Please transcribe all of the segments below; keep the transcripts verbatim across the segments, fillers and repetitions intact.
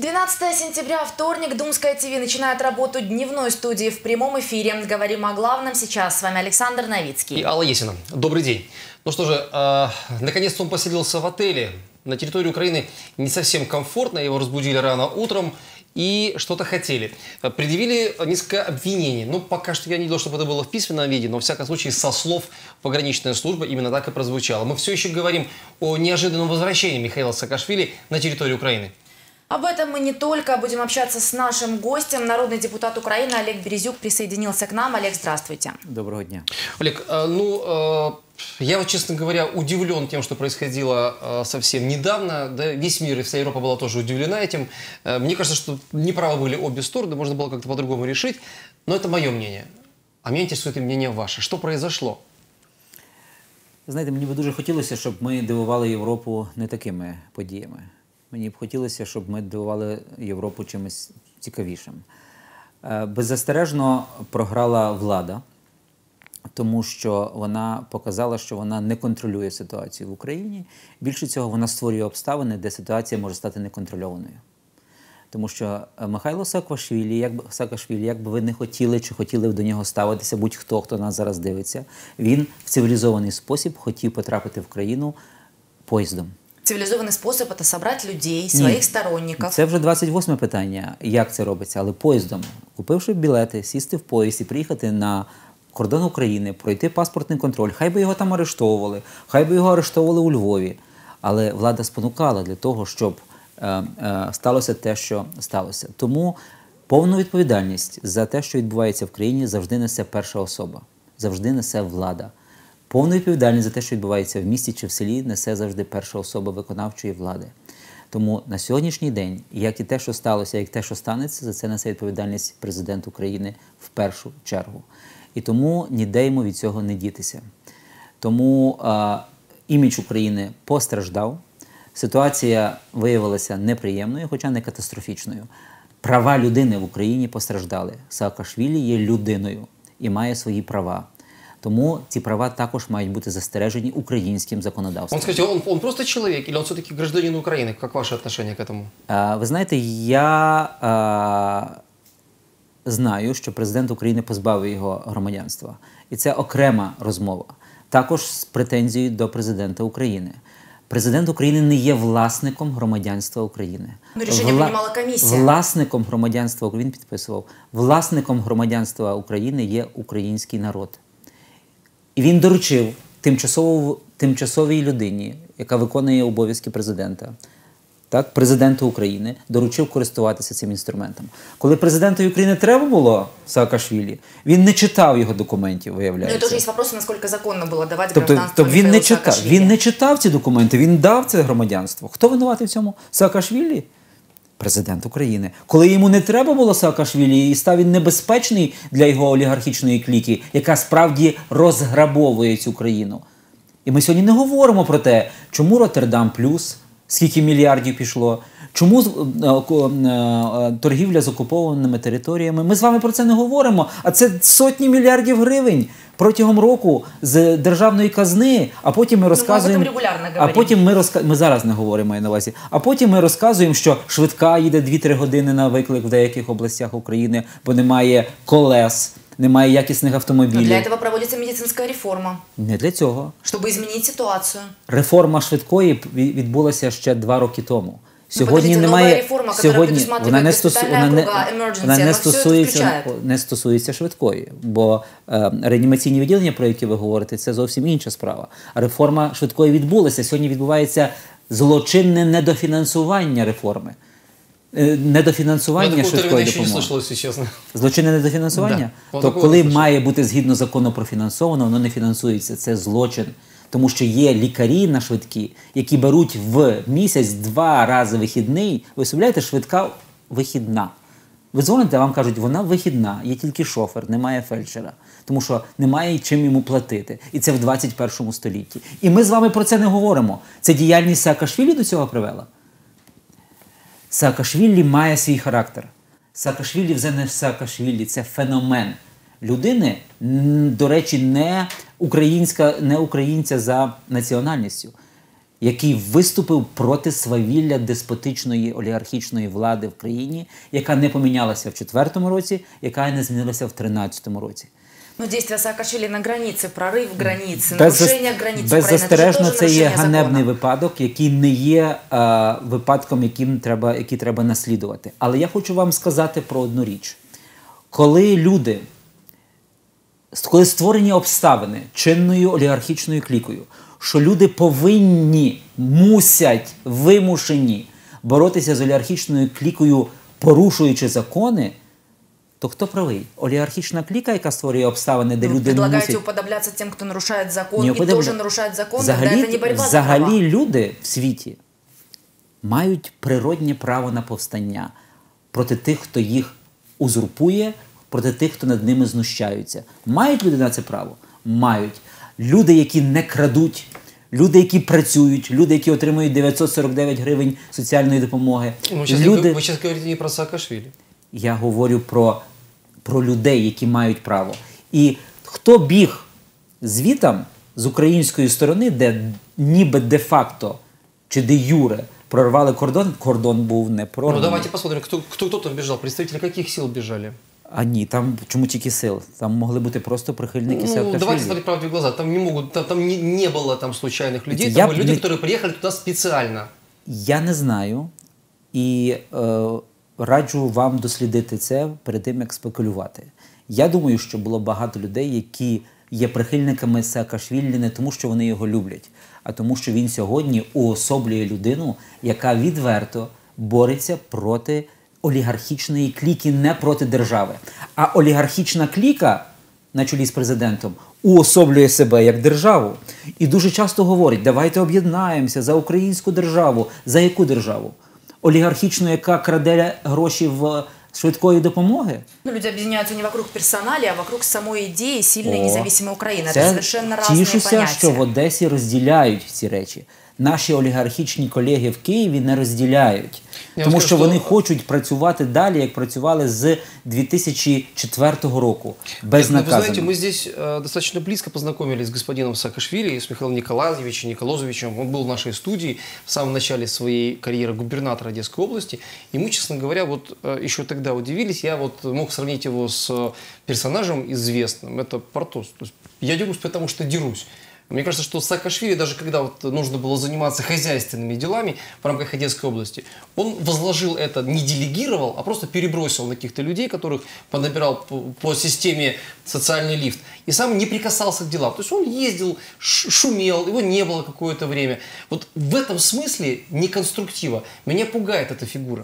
двенадцатое сентября, вторник, Думская ТВ начинает работу дневной студии в прямом эфире. Говорим о главном сейчас. С вами Александр Новицкий. И Алла Есина. Добрый день. Ну что же, э, наконец-то он поселился в отеле. На территории Украины не совсем комфортно, его разбудили рано утром и что-то хотели. Предъявили несколько обвинений. Ну, пока что я не видел, чтобы это было в письменном виде, но, в всяком случае, со слов пограничной службы именно так и прозвучало. Мы все еще говорим о неожиданном возвращении Михаила Саакашвили на территорию Украины. Об этом мы не только будем общаться с нашим гостем. Народный депутат Украины Олег Березюк присоединился к нам. Олег, здравствуйте. Доброго дня. Олег, ну, я вот, честно говоря, удивлен тем, что происходило совсем недавно. Да, весь мир и вся Европа была тоже удивлена этим. Мне кажется, что неправы были обе стороны, можно было как-то по-другому решить. Но это мое мнение. А меня интересует и мнение ваше. Что произошло? Знаєте, мені б дуже хотілося, щоб ми дивували Європу не такими подіями. Мені б хотілося, щоб ми дивували Європу чимось цікавішим. Беззастережно програла влада, тому що вона показала, що вона не контролює ситуацію в Україні. Більше цього, вона створює обставини, де ситуація може стати неконтрольованою. Тому що Михайло Саакашвілі, як би, Саакашвілі, як би ви не хотіли чи хотіли до нього ставитися, будь-хто, хто нас зараз дивиться, він в цивілізований спосіб хотів потрапити в країну поїздом. Цивілізований спосіб – це зібрати людей, своїх Ні, сторонників. Це вже двадцять восьме питання, як це робиться, але поїздом. Купивши білети, сісти в поїзд і приїхати на кордон України, пройти паспортний контроль, хай би його там арештовували, хай би його арештовували у Львові. Але влада спонукала для того, щоб е, е, сталося те, що сталося. Тому повну відповідальність за те, що відбувається в країні, завжди несе перша особа, завжди несе влада. Повну відповідальність за те, що відбувається в місті чи в селі, несе завжди перша особа виконавчої влади. Тому на сьогоднішній день, як і те, що сталося, як і те, що станеться, за це несе відповідальність президент України в першу чергу. І тому ніде йому від цього не дітися. Тому а, імідж України постраждав, ситуація виявилася неприємною, хоча не катастрофічною. Права людини в Україні постраждали. Саакашвілі є людиною і має свої права. Тому ці права також мають бути застережені українським законодавством. Он, скажите, он, он просто человек или он все-таки гражданин Украины? Как ваше отношение к этому? А, ви знаєте, я а, знаю, що президент України позбавив його громадянства. І це окрема розмова. Також з претензією до президента України. Президент України не є власником громадянства України. Ну, рішення Вла... приймала комісія. Власником громадянства, він підписував, власником громадянства України є український народ. І він доручив тимчасово, тимчасовій людині, яка виконує обов'язки президента, так, президенту України, доручив користуватися цим інструментом. Коли президенту України треба було Саакашвілі, він не читав його документів, виявляється. Ну, це ж є питання, наскільки законно було давати тобто, громадянство тобто він не читав, Саакашвілі. він не читав ці документи, він дав це громадянство. Хто винуватий в цьому? Саакашвілі? Президент України. Коли йому не треба було Саакашвілі, і став він небезпечний для його олігархічної кліки, яка справді розграбовує цю країну. І ми сьогодні не говоримо про те, чому Роттердам плюс, скільки мільярдів пішло, чому торгівля з окупованими територіями. Ми з вами про це не говоримо, а це сотні мільярдів гривень протягом року з державної казни, а потім ми розказуємо, ну, ми а потім ми розка... ми зараз не говоримо, маю на увазі, а потім ми розказуємо, що швидка їде дві-три години на виклик в деяких областях України, бо немає колес, немає якісних автомобілів. Для цього проводиться медицинська реформа. Не для цього. Щоб змінити ситуацію. Реформа швидкої відбулася ще два роки тому. Сьогодні ну, немає реформа, сьогодні вона не, стосу, вона не, вона не стосується не стосується швидкої, бо е, реанімаційні відділення, про які ви говорите, це зовсім інша справа. А реформа швидкої відбулася. Сьогодні відбувається злочинне недофінансування реформи. Е, недофінансування швидкої допомоги. Злочинне недофінансування? Да. То коли має бути згідно закону профінансовано, воно не фінансується. Це злочин. Тому що є лікарі на швидкі, які беруть в місяць два рази вихідний. Ви уявляєте, швидка вихідна. Ви дзвоните, а вам кажуть, вона вихідна, є тільки шофер, немає фельдшера. Тому що немає чим йому платити. І це в двадцять першому столітті. І ми з вами про це не говоримо. Це діяльність Саакашвілі до цього привела. Саакашвілі має свій характер. Саакашвілі вже не Саакашвілі, це феномен людини, до речі, не українська, не українця за національністю. який виступив проти свавілля деспотичної олігархічної влади в країні, яка не помінялася в четвертому році, яка не змінилася в тринадцятому році. Но действия Саакашвили на границе, прорыв границы, Без, нарушение границ України, беззастережно, це є ганебний закону. випадок, який не є е, випадком, яким треба, який треба наслідувати. Але я хочу вам сказати про одну річ. Коли люди, коли створені обставини чинною олігархічною клікою, що люди повинні, мусять, вимушені боротися з олігархічною клікою, порушуючи закони, то хто правий? Олігархічна кліка, яка створює обставини, де Вы люди предлагаете мусять... уподобляться тем, кто нарушает закон, Не и уподобля- тоже нарушает закон, Взагалі, тогда это не борьба за взагалі права. люди в світі мають природнє право на повстання проти тих, хто їх узурпує, проти тих, хто над ними знущаються. Мають люди на це право? Мають. Люди, які не крадуть, люди, які працюють, люди, які отримують дев'ятсот сорок дев'ять гривень соціальної допомоги. Ну, сейчас люди... Вы сейчас говорите не про Саакашвили. Я говорю про, про людей, які мають право. І хто біг звітам з української сторони, де ніби де-факто чи де-юре прорвали кордон, кордон був не Ну прорваний. давайте посмотрим, кто, кто, кто там бежал, представители каких сил бежали? А ні, там чому тільки сил? Там могли бути просто прихильники Ну, Саакашвілі. давайте смотреть правде в глаза. Там не могут, там, там не, не было там случайных людей, Я там были б люди, не- которые приехали туда специально. Я не знаю і е, раджу вам дослідити це перед тим, як спекулювати. Я думаю, що було багато людей, які є прихильниками Саакашвілі не тому, що вони його люблять, а тому, що він сьогодні уособлює людину, яка відверто бореться проти олігархічної кліки, не проти держави. А олігархічна кліка на чолі з президентом уособлює себе як державу. І дуже часто говорить, давайте об'єднаємося за українську державу. За яку державу? Олігархічну, яка краде гроші в швидкої допомоги? Ну, люди объединяются не вокруг персонали, а вокруг самой идеи сильной О, независимой Украины. Это Це совершенно разные тішуся, понятия. що в Одесі розділяють ці речі. Наші олігархічні колеги в Києві не розділяють. Я тому скажу, що що- вони хочуть працювати далі, як працювали з дві тисячі четвертого року. Безнаказано. Вы знаете, мы здесь э, достаточно близко познакомились с господином Саакашвили, с Михаилом Николаевичем Николозовичем. Он был в нашей студии в самом начале своей карьеры губернатора Одесской области. И мы, честно говоря, вот э, еще тогда удивились. Я вот мог сравнить его с э, персонажем известным. Это Портос. То есть я дерусь, потому что дерусь. Мне кажется, что Саакашвили, даже когда вот нужно было заниматься хозяйственными делами в рамках Одесской области, он возложил это, не делегировал, а просто перебросил на каких-то людей, которых понабирал по, по системе социальный лифт, и сам не прикасался к делам. То есть он ездил, ш- шумел, его не было какое-то время. Вот в этом смысле неконструктива. Меня пугает эта фигура.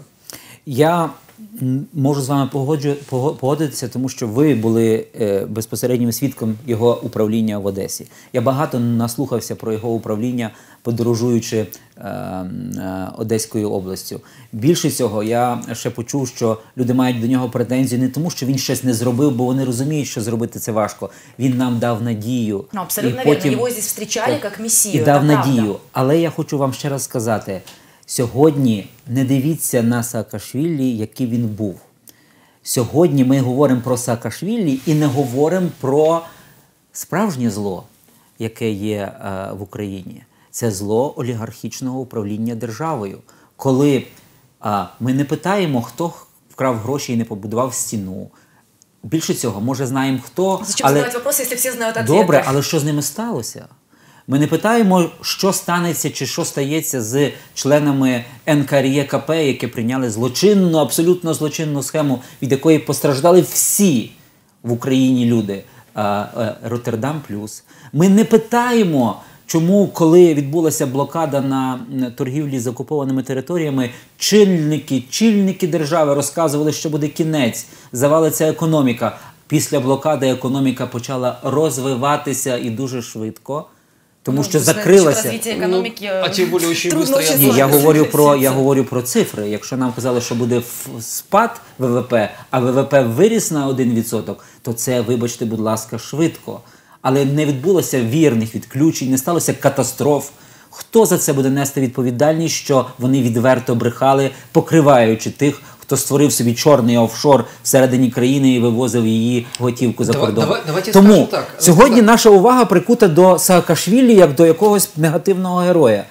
Я м, можу з вами погоджу- пого- погодитися, тому що ви були е, безпосереднім свідком його управління в Одесі. Я багато наслухався про його управління, подорожуючи е, е, Одеською областю. Більше цього, я ще почув, що люди мають до нього претензії не тому, що він щось не зробив, бо вони розуміють, що зробити це важко. Він нам дав надію. Ну, абсолютно І верно. потім- Его здесь встречали как мессию. і это дав правда. надію. Але я хочу вам ще раз сказати, сьогодні не дивіться на Саакашвілі, який він був. Сьогодні ми говоримо про Саакашвілі і не говоримо про справжнє зло, яке є е, в Україні. Це зло олігархічного управління державою. Коли е, ми не питаємо, хто вкрав гроші і не побудував стіну. Більше цього, може знаємо хто, Зачем але... задавать вопросы, если все знают ответы? Добре, але що з ними сталося? Ми не питаємо, що станеться чи що стається з членами ен ка ер є ка пе, які прийняли злочинну, абсолютно злочинну схему, від якої постраждали всі в Україні люди. А, а, Роттердам плюс. Ми не питаємо, чому, коли відбулася блокада на торгівлі з окупованими територіями, чільники, чільники держави розказували, що буде кінець, завалиться економіка. Після блокади економіка почала розвиватися і дуже швидко. Тому Ну, що вы знаете, закрилася. насчет развития экономики, Ну, а тем более очень трудно быстро очень я- Ні, я сложно говорю про я согласиться. говорю про цифри. Якщо нам казали, що буде ф- спад ве ве пе, а ве ве пе виріс на один відсоток, то це, вибачте, будь ласка, швидко. Але не відбулося вірних відключень, не сталося катастроф. Хто за це буде нести відповідальність, що вони відверто брехали, покриваючи тих, хто створив собі чорний офшор всередині країни і вивозив її готівку за Давай- кордон. давай- давайте Тому скажемо так. сьогодні Так. наша увага прикута до Саакашвілі як до якогось негативного героя.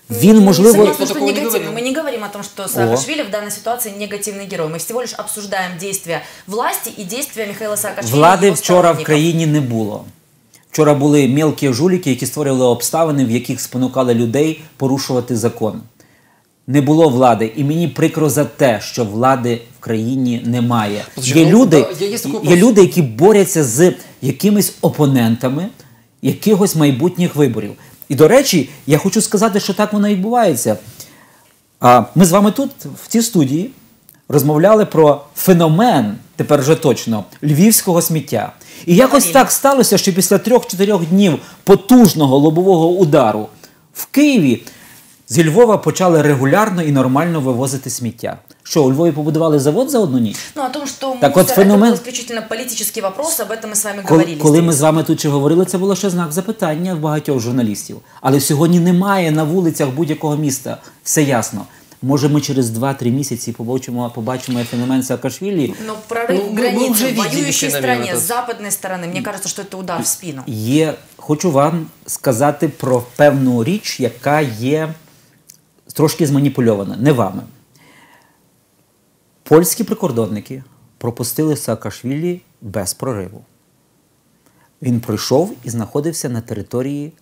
Він, можливо... Согласна, что такого не негативный. говорил. Мы не говорим о том, что Саакашвили в данной ситуации негативный герой. Мы всего лишь обсуждаем действия власти и действия Михаила Саакашвили. Влади вчора в країні не було. Вчора були мелкі жуліки, які створювали обставини, в яких спонукали людей порушувати закон. Не було влади. І мені прикро за те, що влади в країні немає. Є люди, є люди, які борються з якимись опонентами якихось майбутніх виборів. І, до речі, я хочу сказати, що так воно і відбувається. Ми з вами тут, в цій студії, розмовляли про феномен, тепер вже точно, львівського сміття. І якось так сталося, що після трьох-чотирьох днів потужного лобового удару в Києві зі Львова почали регулярно і нормально вивозити сміття. Що, у Львові побудували завод за одну ніч? Ну, о том, что так мусор, от феномен... это был исключительно политический вопрос, об этом мы с вами Коли, говорили. коли ми з вами тут ще говорили, це було ще знак запитання в багатьох журналістів. Але сьогодні немає на вулицях будь-якого міста. Все ясно. Може, ми через два-три місяці побачимо, побачимо феномен Саакашвілі. Но прорыв Ну, границ уже в воюющей стране, этот. с западной стороны, мне кажется, что это удар в спину. Є, хочу вам сказати про певну річ, яка є трошки зманіпульована. Не вами. Польські прикордонники пропустили Саакашвілі без прориву. Він пройшов і знаходився на території...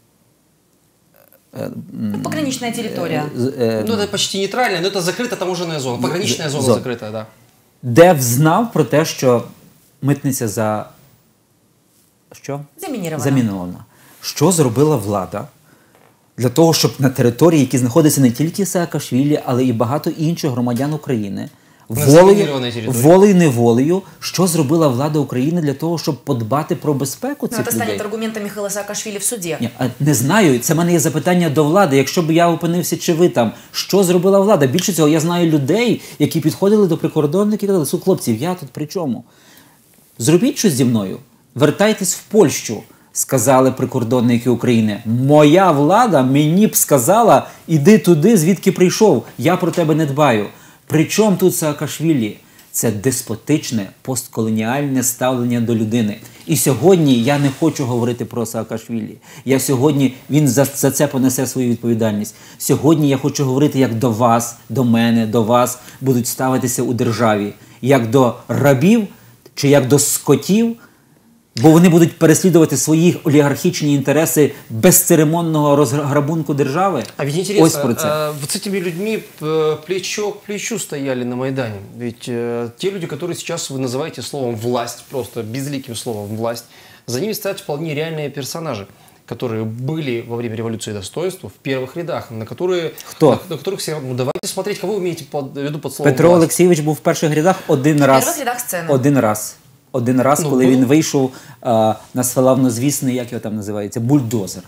Ну, пограничная территория. Е, Ну, это почти нейтральная, но это закрытая таможенная зона. Пограничная зона зона. закрытая, да. де взнав про те, що митниця за... Що? Замінірована. Замінована. Що зробила влада для того, щоб на території, які знаходяться не тільки Саакашвілі, але і багато інших громадян України, волею, волею неволею, що зробила влада України для того, щоб подбати про безпеку цих Ну, это людей? станет аргументом Михаила Саакашвили в суде. Ні, а не знаю, це в мене є запитання до влади. Якщо б я опинився, чи ви там, що зробила влада? Більше цього, я знаю людей, які підходили до прикордонників і казали: "Слухай, хлопців, я тут при чому? Зробіть щось зі мною, вертайтесь в Польщу", сказали прикордонники України. Моя влада мені б сказала: "Іди туди, звідки прийшов, я про тебе не дбаю". При чому тут Саакашвілі? Це деспотичне, постколоніальне ставлення до людини. І сьогодні я не хочу говорити про Саакашвілі. Я сьогодні, він за, за це понесе свою відповідальність. Сьогодні я хочу говорити, як до вас, до мене, до вас будуть ставитися у державі. Як до рабів чи як до скотів, бо вони будуть переслідувати свої олігархічні інтереси безцеремонного розграбунку держави. А ведь интересно, Ось про це. а, вот с этими людьми э, плечо к плечу стояли на Майдане. Ведь э, те люди, которые сейчас вы называете словом «власть», просто безликим словом «власть», за ними стоят вполне реальные персонажи, которые были во время революции достоинства в первых рядах, на которые, Кто? На, на которых все, ну, давайте смотреть, кого вы имеете под, в виду под словом Петро «власть». Олексійович був в перших рядах один В раз. перших рядах сцени. Один раз. Один раз, Ну, коли було. він вийшов а, на славнозвісний, як його там називається, бульдозер.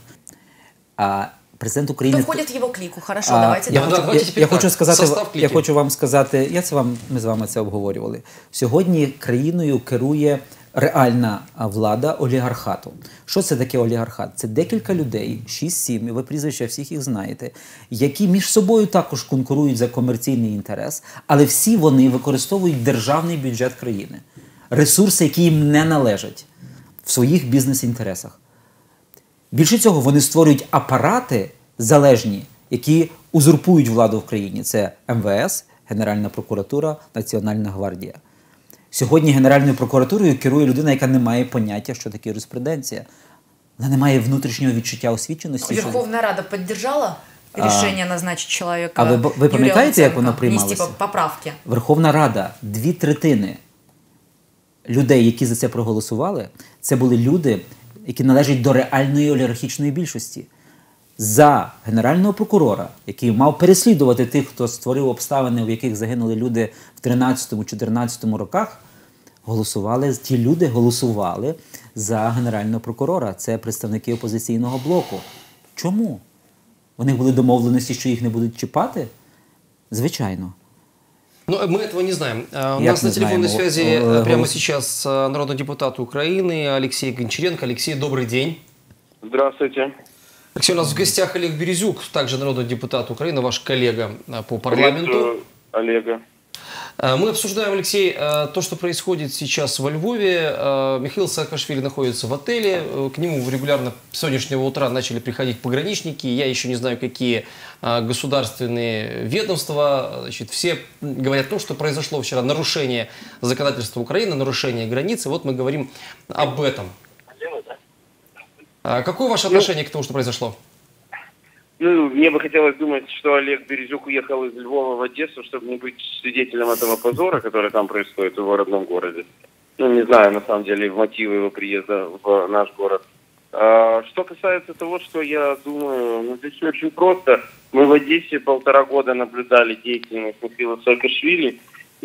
А президент України... Кто входит в его клику? Хорошо, А, давайте я, Ну, дальше. хочу, давайте я, тепер я, так, хочу сказати, состав я кліки. хочу вам сказати, я це вам, ми з вами це обговорювали. Сьогодні країною керує реальна влада олігархату. Що це таке олігархат? Це декілька людей, шість-сім, ви прізвища всіх їх знаєте, які між собою також конкурують за комерційний інтерес, але всі вони використовують державний бюджет країни. Ресурси, які їм не належать в своїх бізнес-інтересах. Більше цього, вони створюють апарати залежні, які узурпують владу в країні. Це ем ве ес, Генеральна прокуратура, Національна гвардія. Сьогодні Генеральною прокуратурою керує людина, яка не має поняття, що таке юриспруденція. Вона не має внутрішнього відчуття освіченості. Верховная Рада поддержала решение назначить человека. А ви, ви пам'ятаєте, як воно Внести приймалося? поправки. Верховна Рада, дві третини людей, які за це проголосували, це були люди, які належать до реальної олігархічної більшості. За генерального прокурора, який мав переслідувати тих, хто створив обставини, в яких загинули люди в тринадцятому-чотирнадцятому роках, голосували, ті люди голосували за генерального прокурора. Це представники опозиційного блоку. Чому? У них були домовленості, що їх не будуть чіпати? Звичайно. Но мы этого не знаем. А, У Як нас не на телефонной знаємо? связи О, э, прямо голос- сейчас э, народный депутат Украины Алексей Гончаренко. Алексей, добрый день. Здравствуйте. Алексей, у нас в гостях Олег Березюк, также народный депутат Украины, ваш коллега э, по парламенту. Приветствую Олега. Мы обсуждаем, Алексей, то, что происходит сейчас во Львове. Михаил Саакашвили находится в отеле. К нему регулярно с сегодняшнего утра начали приходить пограничники. Я еще не знаю, какие государственные ведомства. Значит, все говорят о том, что произошло вчера нарушение законодательства Украины, нарушение границы. Вот мы говорим об этом. Какое ваше отношение к тому, что произошло? Ну, мне бы хотелось думать, что Олег Березюк уехал из Львова в Одессу, чтобы не быть свидетелем этого позора, который там происходит в его родном городе. Ну, не знаю, на самом деле, мотивы его приезда в наш город. А, что касается того, что я думаю, ну, здесь все очень просто. Мы в Одессе полтора года наблюдали деятельность Михаила Саакашвили,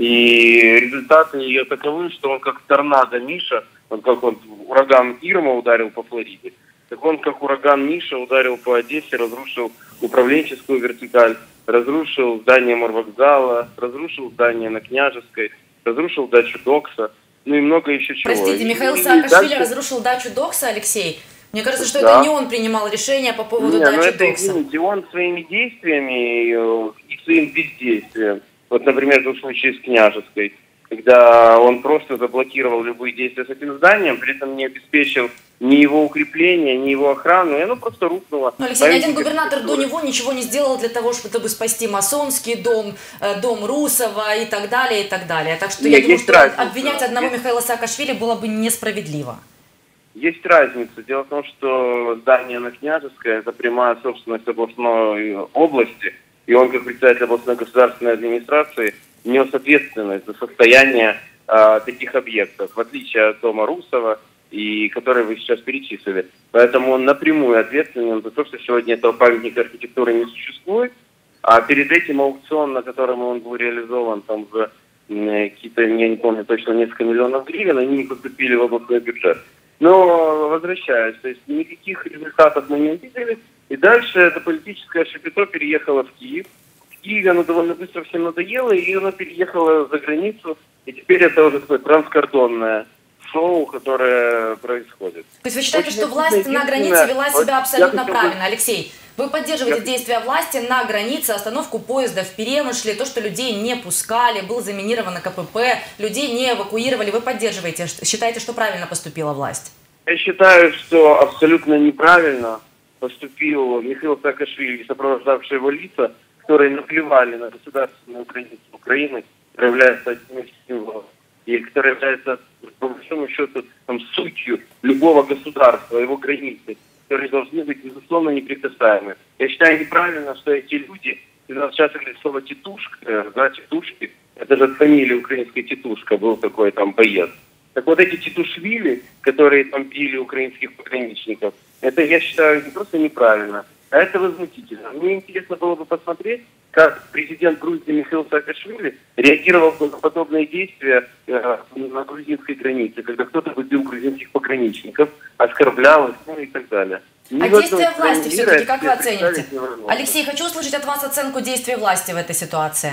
и результаты ее таковы, что он как торнадо Миша, вот как он ураган Ирма ударил по Флориде, так он, как ураган Миша, ударил по Одессе, разрушил управленческую вертикаль, разрушил здание морвокзала, разрушил здание на Княжеской, разрушил дачу Докса, ну и много еще чего. Простите, Михаил и, Саакашвили дальше... разрушил дачу Докса, Алексей? Мне кажется, что да. это не он принимал решение по поводу не, дачи ну это, Докса. Извините, он своими действиями и своим бездействием, вот, например, в случае с Княжеской, когда он просто заблокировал любые действия с этим зданием, при этом не обеспечил ни его укрепления, ни его охрану, и оно просто рухнуло. Но, Алексей, ни один губернатор до него ничего не сделал для того, чтобы спасти масонский дом, дом Русова и так далее, и так далее. Так что Нет, я думаю, что разница. обвинять одного есть... Михаила Саакашвили было бы несправедливо. Есть разница. Дело в том, что здание на Княжеской – это прямая собственность областной области, и он, как председатель областной государственной администрации, нес ответственность за состояние э, таких объектов, в отличие от дома Русова, и которые вы сейчас перечислили. Поэтому он напрямую ответственен за то, что сегодня этого памятника архитектуры не существует, а перед этим аукцион, на котором он был реализован, там за э, какие-то, я не помню точно, несколько миллионов гривен, они не поступили в областной бюджет. Но возвращаясь, то есть никаких результатов мы не увидели, и дальше это политическое шапито переехало в Киев. В Киеве оно довольно быстро всем надоело, и оно переехало за границу, и теперь это уже такое транскордонное шоу, которое происходит. То есть вы считаете, Очень что власть на границе вела себя абсолютно я правильно, бы... Алексей? Вы поддерживаете я... действия власти на границе, остановку поезда в Перемышле, то, что людей не пускали, был заминировано КПП, людей не эвакуировали. Вы поддерживаете, считаете, что правильно поступила власть? Я считаю, что абсолютно неправильно поступил Михаил Саакашвили и сопровождавшие его лица, которые наплевали на государственную границу Украины, которая является одним из символов, и которая является, по большому счету, там, сутью любого государства, его границы, которые должны быть, безусловно, неприкасаемы. Я считаю неправильно, что эти люди, сейчас говорят слово «титушка», да, «титушки», это же фамилия украинской «титушка», был такой там боец. Так вот эти титушвили, которые там били украинских пограничников, это, я считаю, не просто неправильно, а это возмутительно. Мне интересно было бы посмотреть, как президент Грузии Михаил Саакашвили реагировал на подобные действия э, на грузинской границе, когда кто-то выбил грузинских пограничников, оскорблял их, ну и так далее. Ни а действия власти все-таки как вы оцените? Алексей, хочу услышать от вас оценку действий власти в этой ситуации.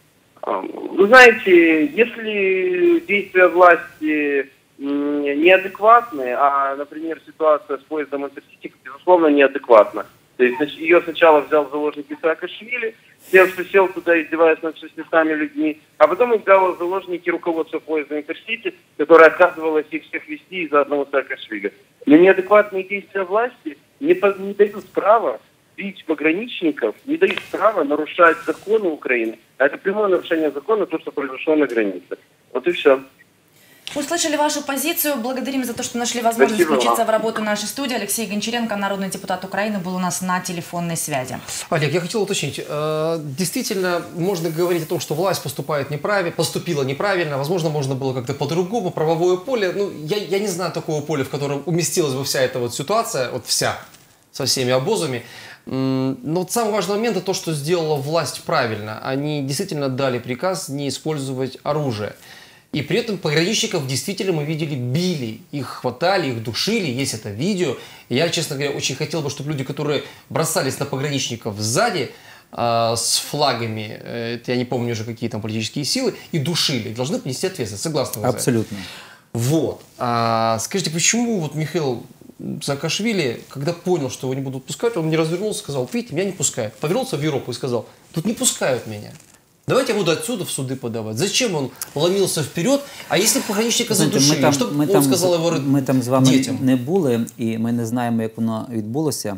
Вы знаете, если действия власти неадекватны, а, например, ситуация с поездом Интерсити, безусловно, неадекватна. То есть ее сначала взял в заложники Саакашвили, тем, что сел туда, издеваясь над шестистами людьми, а потом их взял в заложники руководство поезда Интерсити, которое отказывалось их всех вести из-за одного Саакашвили. Но неадекватные действия власти не, не дают права бить пограничников, не дают права нарушать законы Украины. А это прямое нарушение закона, то, что произошло на границе. Вот и все. Услышали вашу позицию. Благодарим за то, что нашли возможность Спасибо включиться вам. в работу нашей студии. Алексей Гончаренко, народный депутат Украины, был у нас на телефонной связи. Олег, я хотел уточнить. Действительно, можно говорить о том, что власть поступает неправильно, поступила неправильно. Возможно, можно было как-то по-другому. Правовое поле. Ну, я, я не знаю такого поля, в котором уместилась бы вся эта вот ситуация, вот вся, со всеми обозами. Но вот самый важный момент – это то, что сделала власть правильно. Они действительно дали приказ не использовать оружие. И при этом пограничников действительно мы видели, били, их хватали, их душили, есть это видео. Я, честно говоря, очень хотел бы, чтобы люди, которые бросались на пограничников сзади э, с флагами, э, я не помню уже какие там политические силы, и душили, должны понести ответственность, согласны вы? Абсолютно. Вот. А, скажите, почему вот Михаил Саакашвили, когда понял, что его не будут пускать, он не развернулся, сказал: видите, меня не пускают. Повернулся в Европу и сказал: тут не пускают меня. Давайте я буду отсюда в суды подавать. Зачем он ломился вперед? А если пограничника Знаєте, задушили, там- что ми он там сказал з- его Ми там з вами детям? не були, і ми не знаємо, як воно відбулося.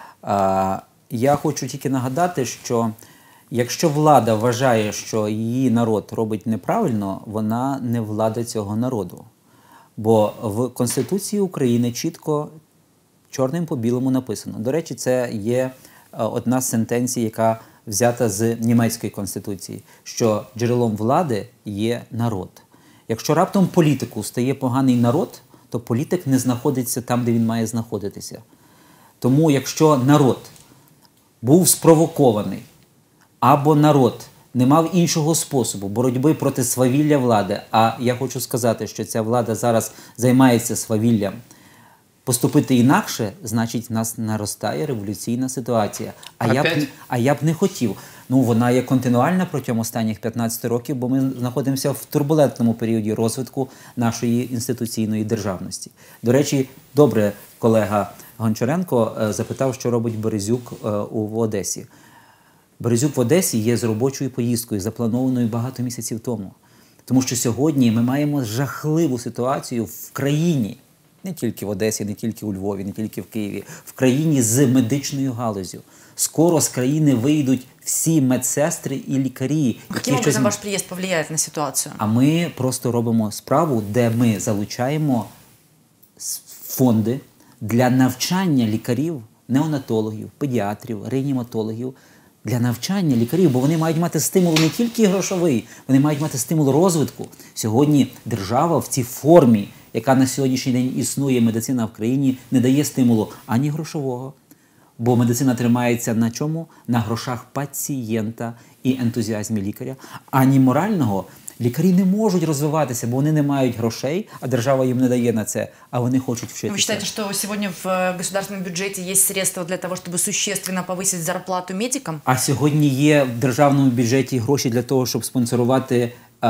А, я хочу тільки нагадати, що якщо влада вважає, що її народ робить неправильно, вона не влада цього народу. Бо в Конституції України чітко чорним по білому написано. До речі, це є е, одна з сентенцій, яка взята з німецької конституції, що джерелом влади є народ. Якщо раптом політику стає поганий народ, то політик не знаходиться там, де він має знаходитися. Тому якщо народ був спровокований, або народ не мав іншого способу боротьби проти свавілля влади, а я хочу сказати, що ця влада зараз займається свавіллям, поступити інакше, значить, в нас наростає революційна ситуація. А я, б, Опять? а я б не хотів. Ну, вона є континуальна протягом останніх п'ятнадцяти років, бо ми знаходимося в турбулентному періоді розвитку нашої інституційної державності. До речі, добре, колега Гончаренко е, запитав, що робить Березюк е, у в Одесі. Березюк в Одесі є з робочою поїздкою, запланованою багато місяців тому. Тому що сьогодні ми маємо жахливу ситуацію в країні, не тільки в Одесі, не тільки у Львові, не тільки в Києві, в країні з медичною галузю. Скоро з країни вийдуть всі медсестри і лікарі. Каким які образом щось- ваш приезд повлияет на ситуацию? А ми просто робимо справу, де ми залучаємо с- фонди для навчання лікарів, неонатологів, педіатрів, реаніматологів, для навчання лікарів, бо вони мають мати стимул не тільки грошовий, вони мають мати стимул розвитку. Сьогодні держава в цій формі, яка на сьогоднішній день існує, медицина в країні, не дає стимулу ані грошового, бо медицина тримається на чому? На грошах пацієнта і ентузіазмі лікаря, ані морального. Лікарі не можуть розвиватися, бо вони не мають грошей, а держава їм не дає на це, а вони хочуть вчитися. Вы считаете, что сегодня в э, государственном бюджете есть средства для того, чтобы существенно повысить зарплату медикам? А сьогодні є в державному бюджеті гроші для того, щоб спонсорувати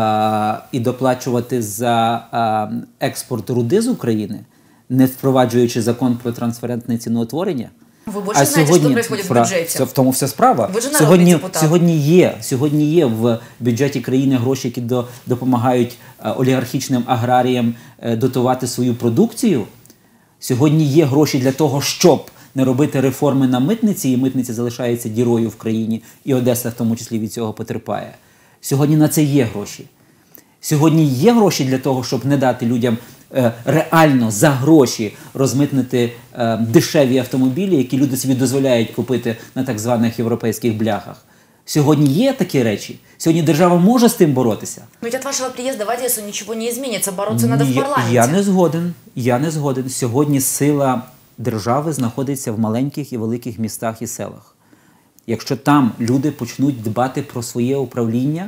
а, і доплачувати за а, експорт руди з України, не впроваджуючи закон про трансферентне ціноутворення? Ви більше знаєте, що происходит в фра- бюджеті? це- В тому вся справа. Ви ж народний Сьогодні, депутат. сьогодні, є, сьогодні є в бюджеті країни гроші, які до, допомагають е, олігархічним аграріям е, дотувати свою продукцію. Сьогодні є гроші для того, щоб не робити реформи на митниці, і митниця залишається дірою в країні, і Одеса в тому числі від цього потерпає. Сьогодні на це є гроші. Сьогодні є гроші для того, щоб не дати людям е, реально за гроші розмитнити е, дешеві автомобілі, які люди собі дозволяють купити на так званих європейських бляхах. Сьогодні є такі речі. Сьогодні держава може з тим боротися. Но ведь от вашего приезда в Одессу ничего не изменится. Бороться надо в Ні, парламенте. Я не згоден. Я не згоден. Сьогодні сила держави знаходиться в маленьких і великих містах і селах. Якщо там люди почнуть дбати про своє управління,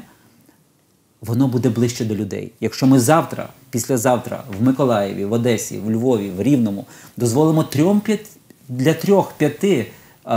воно буде ближче до людей. Якщо ми завтра, післязавтра в Миколаєві, в Одесі, в Львові, в Рівному дозволимо трьом, п'ять, для трьох-п'яти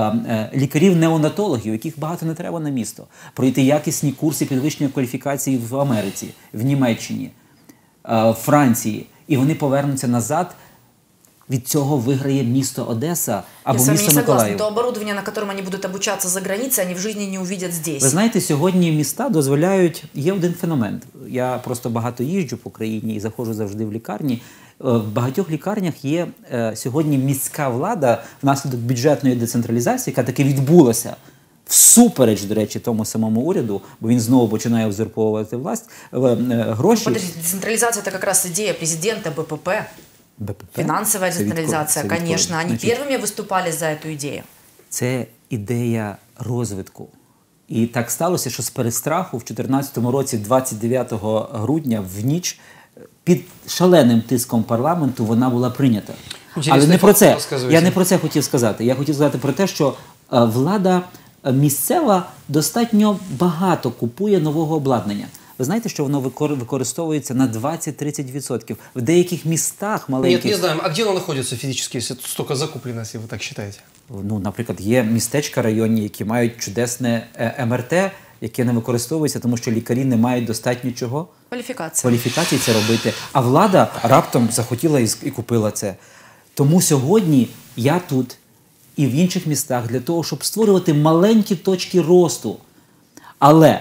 лікарів-неонатологів, яких багато не треба на місто, пройти якісні курси підвищення кваліфікації в Америці, в Німеччині, в Франції, і вони повернуться назад, від цього виграє місто Одеса або Я с вами місто не согласна. Миколаїв. То оборудование, на котором они будут обучаться за границей, они в жизни не увидят здесь. Ви знаєте, сьогодні міста дозволяють, є один феномен. Я просто багато їжджу по країні і заходжу завжди в лікарні. Е, В багатьох лікарнях є е, сьогодні міська влада внаслідок бюджетної децентралізації, яка таки відбулася всупереч, до речі, тому самому уряду, бо він знову починає узурповувати власть, е, е, гроші. Подождите, децентрализация – это как раз идея президента БПП. БПП? Финансовая Це від кого? децентрализация, Це від кого? конечно. Они Значить, первыми выступали за эту идею. Це ідея розвитку. І так сталося, що з перестраху в дві тисячі чотирнадцятому році, двадцять дев'ятого грудня, в ніч, під шаленим тиском парламенту вона була прийнята. Інтересний Але не про факт, це. розказуйте. Я не про це хотів сказати. Я хотів сказати про те, що е, влада е, місцева достатньо багато купує нового обладнання. Ви знаєте, що воно викор- використовується на двадцять-тридцять відсотків. В деяких містах маленьких... Нет, не знаем. А где оно находится физически, если тут столько закуплено, если вы так считаете? Ну, наприклад, є містечка районні, які мають чудесне е, ем ер те, яке не використовується, тому що лікарі не мають достатньо чого? Квалификация. Кваліфікації це робити. А влада раптом захотіла і, з- і купила це. Тому сьогодні я тут і в інших містах для того, щоб створювати маленькі точки росту. Але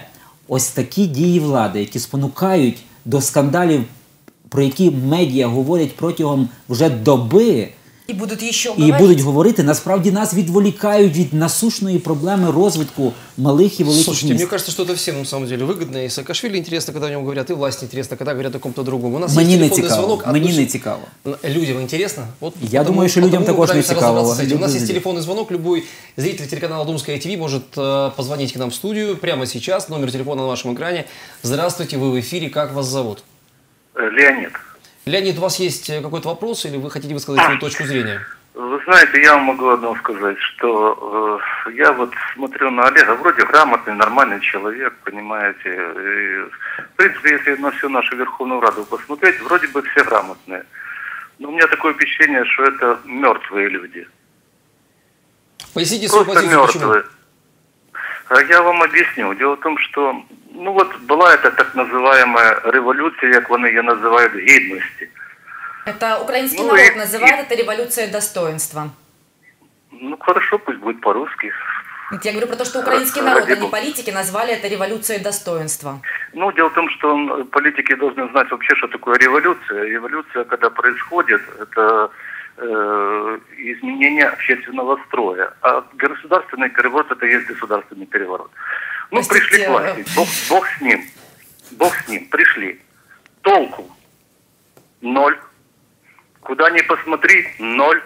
ось такі дії влади, які спонукають до скандалів, про які медіа говорять протягом вже доби, І будуть, ще і будуть говорити, насправді нас відволікають від насущної проблеми розвитку малих і великих Слушайте, міст. мне кажется, что это всем на самом деле выгодно. И Саакашвили интересно, когда о нем говорят, и власти интересно, когда говорят о ком-то другом. У нас Мені есть не телефонный цікаво. звонок. Мені Одну- не цікаво. Людям интересно? Вот Я думаю, что людям потому також мы не пытаемся цікаво. разобраться с этим. У нас Люди- есть телефонный звонок. Любой зритель телеканала «Думская ТВ» может э, позвонить к нам в студию прямо сейчас. Номер телефона на вашем экране. Здравствуйте, вы в эфире. Как вас зовут? Леонид. Леонид, у вас есть э, какой-то вопрос или вы хотите высказать свою точку зрения? Вы знаете, я вам могу одно сказать, что э, я вот смотрю на Олега, вроде грамотный, нормальный человек, понимаете. И, в принципе, если на всю нашу Верховную Раду посмотреть, вроде бы все грамотные. Но у меня такое впечатление, что это мертвые люди. Поясните свою Просто позицию, почему? мертвые. А я вам объясню. Дело в том, что ну вот была эта так называемая революция, как вони ее называют, гідності. Это украинский Ну, народ и- называет это революцией достоинства. Ну хорошо, пусть будет по-русски. Ведь я говорю про то, что украинский Ради народ, а не бога. политики, назвали это революцией достоинства. Ну, дело в том, что м, политики должны знать вообще, что такое революция. Революция, когда происходит, это э, изменение общественного строя. А государственный переворот – это и есть государственный переворот. Ну, Простите, пришли к власти, Бог, Бог с ним. Бог с ним, пришли. Толку – ноль. Куда ни посмотри – ноль.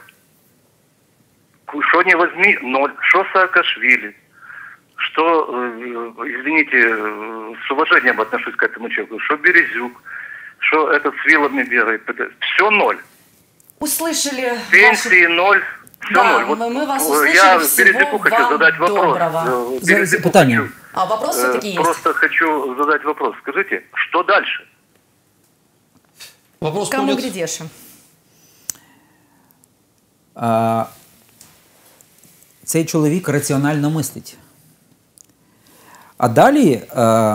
Что ни возьми – ноль. Что Саакашвили, что, э, извините, э, с уважением отношусь к этому человеку, что Березюк, что этот с вилами бегает, это все ноль. Услышали Пенсии ваши... ноль, все Да, ноль. Вот, мы- мы вас э, услышали. я Всего Березюку хочу вам задать вопрос. доброго. Э, За- Березюку запитання. хочу, А вопрос э, все-таки есть. Просто хочу задать вопрос. Скажите, что дальше? Вопрос Кому ходит... глядишь? А, цей чоловік раціонально мислить. А далі а,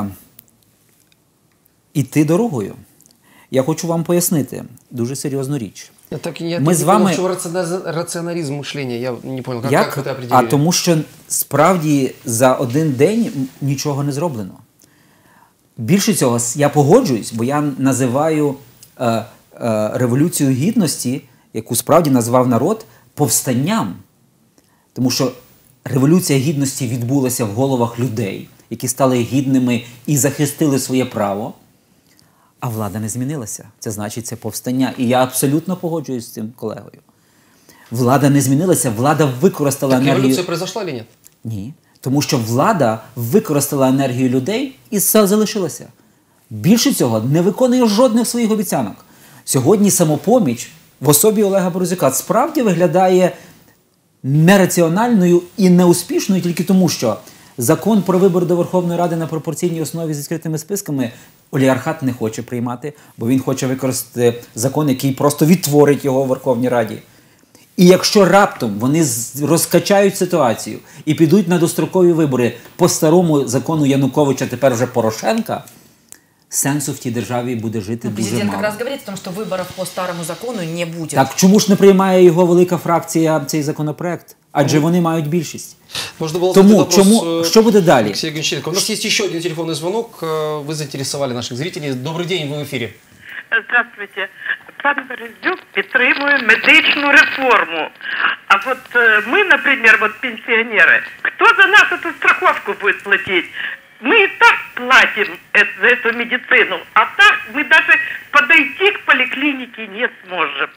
іти дорогою. Я хочу вам пояснити дуже серйозну річ. Я так, я Ми так з не вами- понял, в чому раціоналіз- раціоналізм мишлення. Я не понял, как, Як? как вы это А определили? тому, що справді за один день м, нічого не зроблено. Більше цього, с- я погоджуюсь, бо я називаю е, е, Революцію Гідності, яку справді назвав народ, повстанням. Тому що Революція Гідності відбулася в головах людей, які стали гідними і захистили своє право, а влада не змінилася. Це значить, це повстання. І я абсолютно погоджуюсь з цим колегою. Влада не змінилася, влада використала Так енергію... революция произошла или нет? Ні. Тому що влада використала енергію людей і все залишилося. Більше цього, не виконує жодних своїх обіцянок. Сьогодні «Самопоміч» в особі Олега Борзюка справді виглядає нераціональною і неуспішною тільки тому, що закон про вибори до Верховної Ради на пропорційній основі з відкритими списками олігархат не хоче приймати, бо він хоче використати закон, який просто відтворить його в Верховній Раді. І якщо раптом вони з- розкачають ситуацію і підуть на дострокові вибори по старому закону Януковича, тепер вже Порошенка, сенсу в тій державі буде жити Ну, дуже президент как мало. раз говорит о том, что выборов по старому закону не будет. Так чому ж не приймає його велика фракція цей законопроект? Адже вони мають більшість. Можно было Тому, задать вопрос, чому, э, що буде далі? Алексею Гончаренко. У нас есть еще один телефонный звонок. Э, Вы заинтересовали наших зрителей. Добрый день, вы в эфире. Здравствуйте. Пан Березюк підтримує медичну реформу. А вот э, мы, например, вот пенсионеры, кто за нас эту страховку будет платить? Мы и так платим э- за эту медицину, а так мы даже подойти к поликлинике не сможем.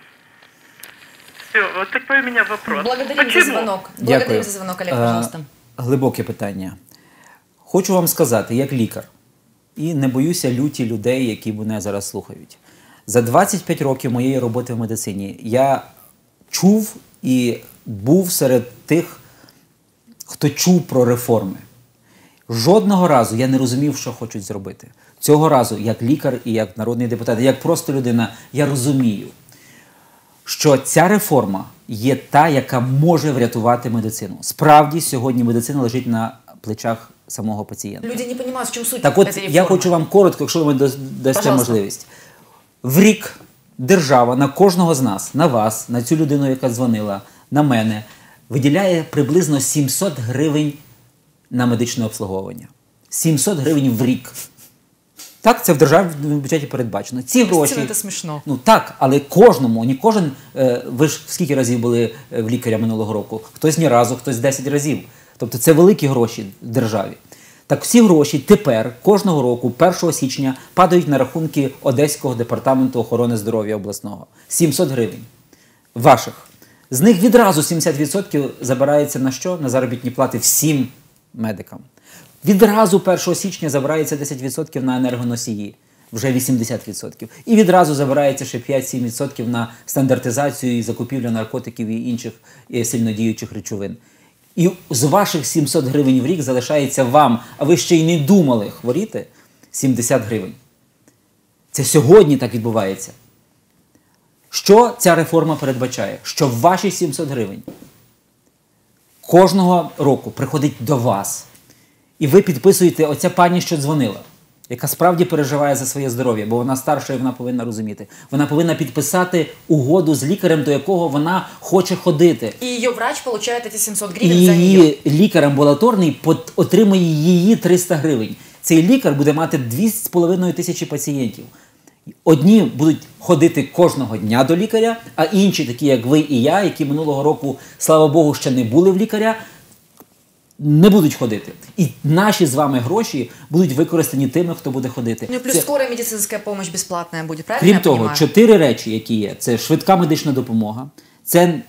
Все, вот такой у меня вопрос. Благодарим Почему? за звонок. Дякую. Благодарим за звонок, Олег, Е, пожалуйста. Глибоке питання. Хочу вам сказати, як лікар, і не боюся люті людей, які мене зараз слухають. За двадцять п'ять років моєї роботи в медицині я чув і був серед тих, хто чув про реформи. Жодного разу я не розумів, що хочуть зробити. Цього разу, як лікар і як народний депутат, і як просто людина, я розумію, що ця реформа є та, яка може врятувати медицину. Справді, сьогодні медицина лежить на плечах самого пацієнта. Люди не понимают, в чем суть Так от, этой реформы. я хочу вам коротко, якщо ви дас- дасте Пожалуйста. можливість. В рік держава на кожного з нас, на вас, на цю людину, яка дзвонила, на мене, виділяє приблизно сімсот гривень на медичне обслуговування. сімсот гривень в рік. Так, це в державному бюджеті передбачено. Ці гроші... Це смішно. Ну так, але кожному, не кожен... Е, ви ж скільки разів були в лікаря минулого року? Хтось ні разу, хтось десять разів. Тобто це великі гроші в державі. Так всі гроші тепер, кожного року, першого січня, падають на рахунки Одеського департаменту охорони здоров'я обласного. сімсот гривень. Ваших. З них відразу сімдесят відсотків забирається на що? На заробітні плати всім медикам. Відразу першого січня забирається десять відсотків на енергоносії, вже вісімдесят відсотків. І відразу забирається ще п'ять-сім відсотків на стандартизацію і закупівлю наркотиків і інших сильнодіючих речовин. І з ваших сімсот гривень в рік залишається вам, а ви ще й не думали хворіти, сімдесят гривень. Це сьогодні так відбувається. Що ця реформа передбачає? Що ваші сімсот гривень кожного року приходить до вас. І ви підписуєте, оця пані, що дзвонила, яка справді переживає за своє здоров'я, бо вона старша і вона повинна розуміти. Вона повинна підписати угоду з лікарем, до якого вона хоче ходити. І її врач отримує ці сімсот гривень і за неї. Її лікар амбулаторний отримує її триста гривень. Цей лікар буде мати дві з половиною тисячі пацієнтів. Одні будуть ходити кожного дня до лікаря, а інші, такі як ви і я, які минулого року, слава Богу, ще не були в лікаря, не будуть ходити. І наші з вами гроші будуть використані тими, хто буде ходити. Ну, плюс це... скора медицинська допомога безплатна буде, правильно Крім я того, понимаю? чотири речі, які є. Це швидка медична допомога, це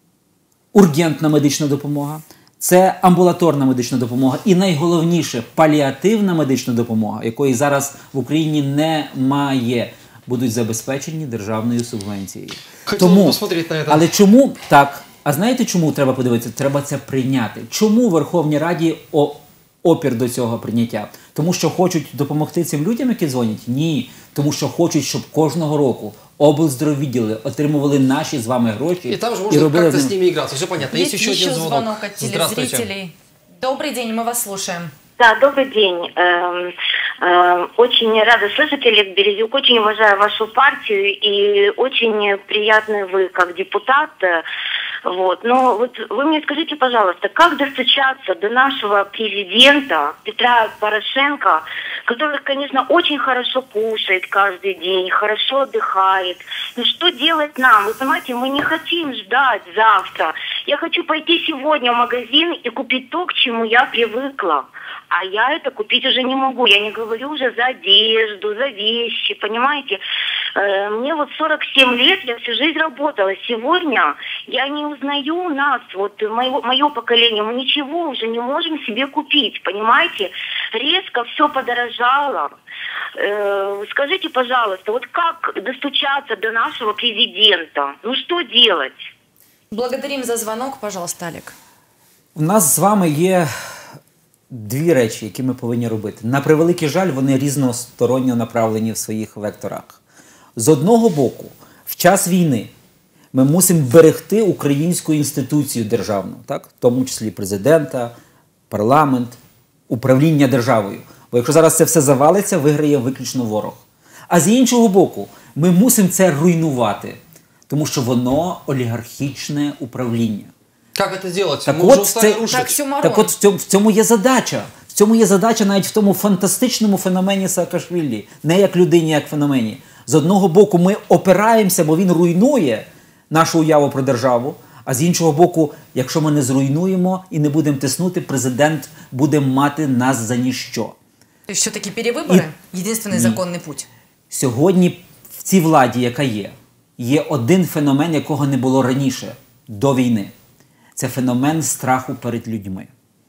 ургентна медична допомога, це амбулаторна медична допомога і найголовніше – паліативна медична допомога, якої зараз в Україні немає, будуть забезпечені державною субвенцією. Тому, на це. Але чому так? А знаєте, чому треба подивитися? Треба це прийняти. Чому в Верховній Раді о, опір до цього прийняття? Тому що хочуть допомогти цим людям, які дзвонять? Ні. Тому що хочуть, щоб кожного року облздраввідділи отримували наші з вами гроші. І там же можна як-то з ними грати. Все понятно. Есть Есть еще один звонок. звонок от телезрителей. Добрый день, мы вас слушаем. Да, добрый день. Эм, эм, очень рада слышать, Олег Березюк. Очень уважаю вашу партию и очень приятный вы как депутат. Вот. Но вот вы мне скажите, пожалуйста, как достучаться до нашего президента Петра Порошенко, который, конечно, очень хорошо кушает каждый день, хорошо отдыхает. Но что делать нам? Вы понимаете, мы не хотим ждать завтра. Я хочу пойти сегодня в магазин и купить то, к чему я привыкла. А я это купить уже не могу. Я не говорю уже за одежду, за вещи, понимаете. Э, мне вот сорок семь лет, я всю жизнь работала. Сегодня я не узнаю нас, вот мое, мое поколение, мы ничего уже не можем себе купить, понимаете. Резко все подорожало. Э, скажите, пожалуйста, вот как достучаться до нашего президента? Ну что делать? Благодарим за звонок, пожалуйста, Олег. У нас з вами є дві речі, які ми повинні робити. На превеликий жаль, вони різносторонньо направлені в своїх векторах. З одного боку, в час війни ми мусимо берегти українську інституцію державну, так? В тому числі президента, парламент, управління державою. Бо якщо зараз це все завалиться, виграє виключно ворог. А з іншого боку, ми мусимо це руйнувати, тому що воно олігархічне управління. Як це робити? Так Ми от, вже це, так, так от в цьому, в цьому є задача. В цьому є задача навіть в тому фантастичному феномені Саакашвілі. Не як людині, як феномені. З одного боку ми опираємося, бо він руйнує нашу уяву про державу. А з іншого боку, якщо ми не зруйнуємо і не будемо тиснути, президент буде мати нас за ніщо. Тобто все-таки перевибори – єдиний законний путь? Сьогодні в цій владі, яка є, є один феномен, якого не було раніше, до війни. Це феномен страху перед людьми.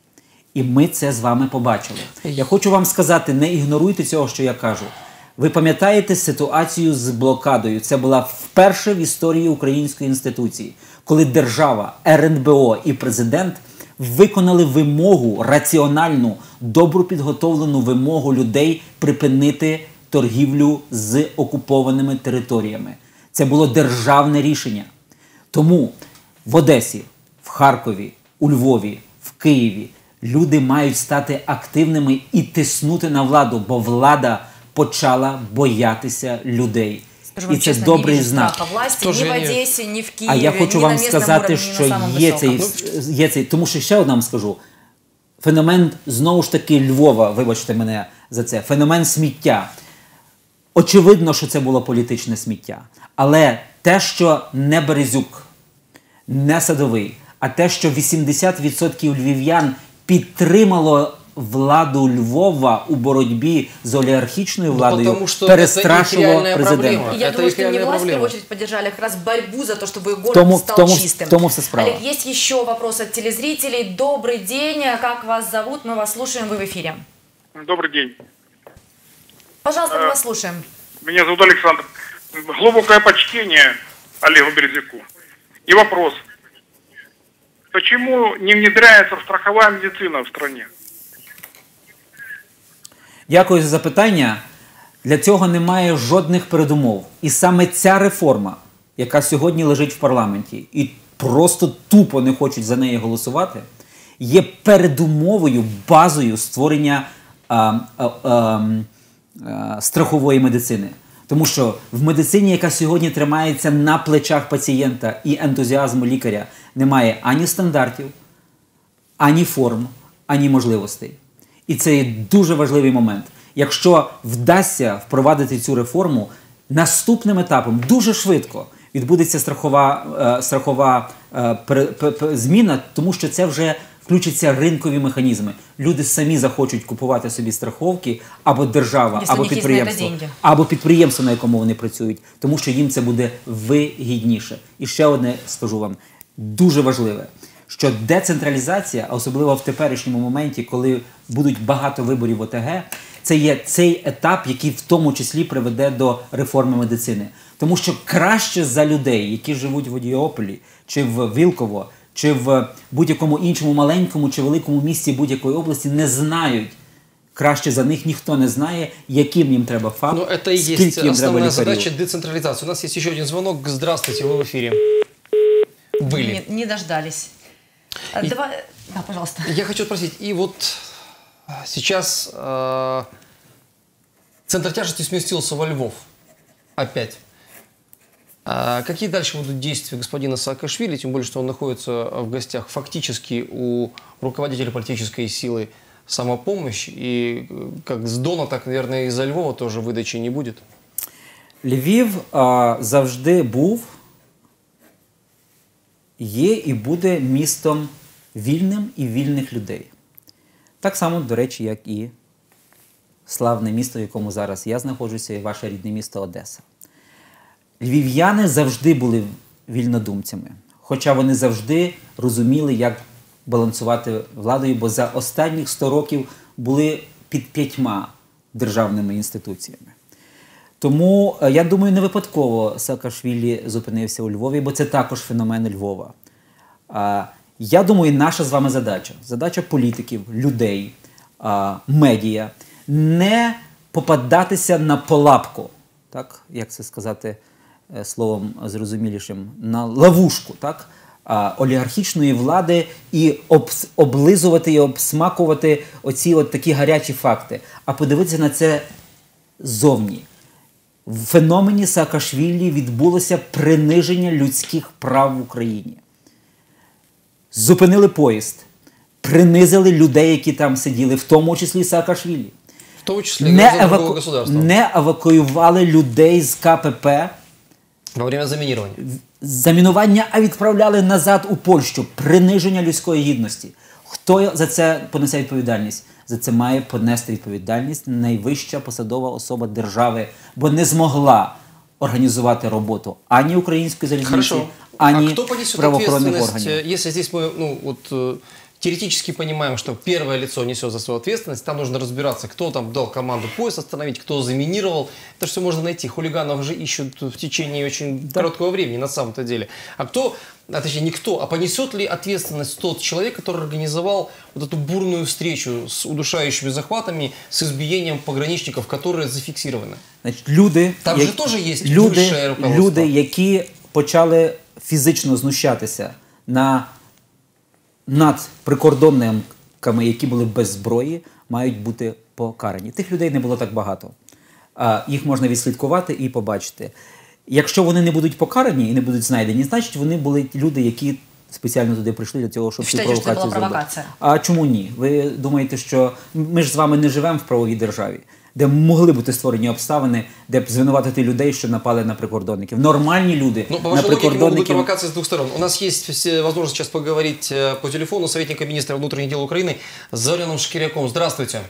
І ми це з вами побачили. Я хочу вам сказати, не ігноруйте цього, що я кажу. Ви пам'ятаєте ситуацію з блокадою? Це була вперше в історії української інституції, коли держава, ер ен бе о і президент виконали вимогу, раціональну, добре підготовлену вимогу людей припинити торгівлю з окупованими територіями. Це було державне рішення. Тому в Одесі, в Харкові, у Львові, в Києві люди мають стати активними і тиснути на владу, бо влада почала боятися людей. Скажу і це чесно, добрий знак. Власті, ні в Одесі, ні в Києві, а я хочу ні вам на сказати, уровні, що є цей, є цей, тому що ще одна вам скажу. феномен, знову ж таки, Львова, вибачте мене за це, феномен сміття. Очевидно, що це було політичне сміття. Але те, що не Березюк, не Садовий, а те, що вісімдесят відсотків львів'ян підтримало владу Львова у боротьбі з олігархічною владою, ну, перестрашило президента. Я думаю, что не власть в первую очередь поддержали, а как раз борьбу за то, чтобы город тому, стал тому, чистым. Тому все справа. Олег, есть еще вопрос от телезрителей. Добрый день, как вас зовут? Мы вас слушаем, вы в эфире. Добрый день. Пожалуйста, мы вас слушаем. Меня зовут Александр. Глубокое почтение Олегу Березюку. И вопрос. Почему не внедряется страховая медицина в стране? Дякую за запитання. Для цього немає жодних передумов. І саме ця реформа, яка сьогодні лежить в парламенті, і просто тупо не хочуть за неї голосувати, є передумовою, базою створення а, а, а, а, страхової медицини. Тому що в медицині, яка сьогодні тримається на плечах пацієнта і ентузіазму лікаря, немає ані стандартів, ані форм, ані можливостей. І це є дуже важливий момент. Якщо вдасться впровадити цю реформу, наступним етапом дуже швидко відбудеться страхова, е, страхова е, пер, пер, пер, зміна, тому що це вже включаться ринкові механізми. Люди самі захочуть купувати собі страховки, або держава, або підприємство, або підприємство, на якому вони працюють, тому що їм це буде вигідніше. І ще одне скажу вам, дуже важливе, що децентралізація, особливо в теперішньому моменті, коли будуть багато виборів в ОТГ, це є цей етап, який в тому числі приведе до реформи медицини. Тому що краще за людей, які живуть в Одіополі, чи в Вілково, чи в будь-якому іншому маленькому чи великому місті будь-якої області, не знають. Краще за них ніхто не знає, яким їм треба ФАП, ну, это и скільки есть їм треба основная лікарів. задача децентрализации. У нас есть еще один звонок. Здравствуйте, вы в эфире. Были. Не, не дождались. И... Давай... Да, пожалуйста. Я хочу спросить, и вот сейчас э, центр тяжести сместился во Львов. Опять. А какие дальше будут действия господина Саакашвили, тем более, что он находится в гостях фактически у руководителя политической силы «Самопомощь», и как с Дона, так, наверное, и за Львова тоже выдачи не будет? Львів а, завжди був, є і буде містом вільним і вільних людей. Так само, до речі, як і славне місто, в якому зараз я знаходжуся, і ваше рідне місто Одеса. Львів'яни завжди були вільнодумцями, хоча вони завжди розуміли, як балансувати владою, бо за останніх сто років були під п'ятьма державними інституціями. Тому, я думаю, не випадково Саакашвілі зупинився у Львові, бо це також феномен Львова. Я думаю, наша з вами задача, задача політиків, людей, медіа, не попадатися на полапку, так, як це сказати словом зрозумілішим, на ловушку, так, олігархічної влади і об, облизувати і обсмакувати оці от такі гарячі факти, а подивитися на це ззовні. В феномені Саакашвілі відбулося приниження людських прав в Україні. Зупинили поїзд, принизили людей, які там сиділи, в тому числі Саакашвілі. В тому числі не, еваку... не евакуювали людей з КПП во время замінування. Замінування, а відправляли назад у Польщу. Приниження людської гідності. Хто за це понесе відповідальність? За це має понести відповідальність найвища посадова особа держави, бо не змогла организовать роботу ані української залізниці, ані правоохоронних органів. Если здесь мы ну, вот, теоретически понимаем, что первое лицо несет за свою ответственность, там нужно разбираться, кто там дал команду поезд остановить, кто заминировал. Это все можно найти. Хулиганов же ищут в течение очень да. короткого времени на самом-то деле. А кто, а точнее не кто, а понесет ли ответственность тот человек, который организовал вот эту бурную встречу с удушающими захватами, с избиением пограничников, которые зафиксированы? Значить, люди, там як... же теж є люди, вищее руководство. Люди, які почали фізично знущатися на над прикордонниками, які були без зброї, мають бути покарані. Тих людей не було так багато. Їх можна відслідкувати і побачити. Якщо вони не будуть покарані і не будуть знайдені, значить вони були люди, які спеціально туди прийшли для цього, щоб цю Считаєте, що це провокацію була зробити. провокація? А чому ні? Ви думаєте, що ми ж з вами не живемо в правовій державі, де могли бути створені обставини, де б звинуватити людей, що напали на прикордонників. Нормальні люди Ну, по на вашей логике могут быть прикордонників... провокации с двух сторон. У нас есть все- возможность сейчас поговорить э, по телефону с советником министра внутренних дел Украины Зоряном Шкіряком. Здравствуйте.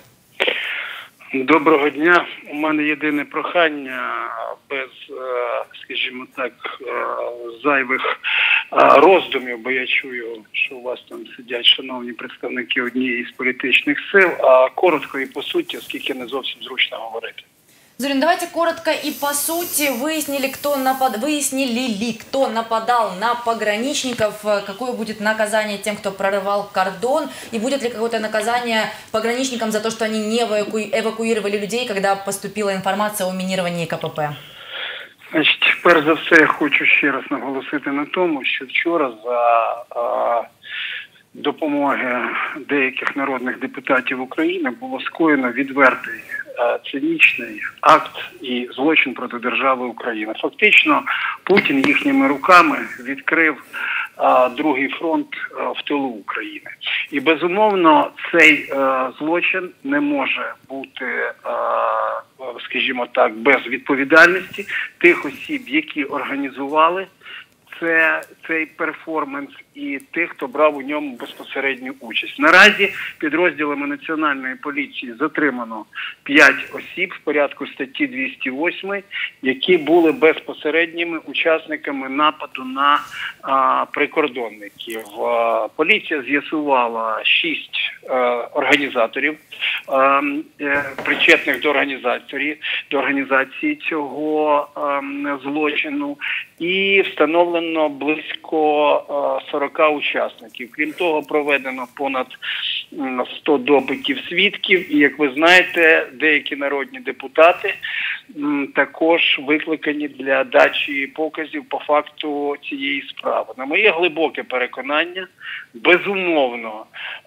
Доброго дня. У мене єдине прохання без, скажімо так, зайвих роздумів, бо я чую, що у вас там сидять шановні представники однієї з політичних сил, а коротко і по суті, оскільки не зовсім зручно говорити. Зорин, давайте коротко и по сути выяснили, кто напад... выяснили ли, кто нападал на пограничников, какое будет наказание тем, кто прорывал кордон, и будет ли какое-то наказание пограничникам за то, что они не эваку... эвакуировали людей, когда поступила информация о минировании КПП? Значить, перш за все, я хочу ще раз наголосити на тому, що вчора за а, допомоги деяких народних депутатів України було скоєно відвертий цинічний акт і злочин проти держави України. Фактично, Путін їхніми руками відкрив а, другий фронт а, в тилу України. І, безумовно, цей а, злочин не може бути, а, скажімо так, без відповідальності тих осіб, які організували це, цей перформанс, і тих, хто брав у ньому безпосередню участь. Наразі підрозділами Національної поліції затримано п'ять осіб в порядку статті двісті вісім, які були безпосередніми учасниками нападу на а, прикордонників. А, поліція з'ясувала шість а, організаторів, а, е, причетних до організації, до організації цього а, злочину, і встановлено близько а, сорока учасників. Крім того, проведено понад сто допитів свідків, і, як ви знаєте, деякі народні депутати також викликані для дачі показів по факту цієї справи. На моє глибоке переконання, безумовно,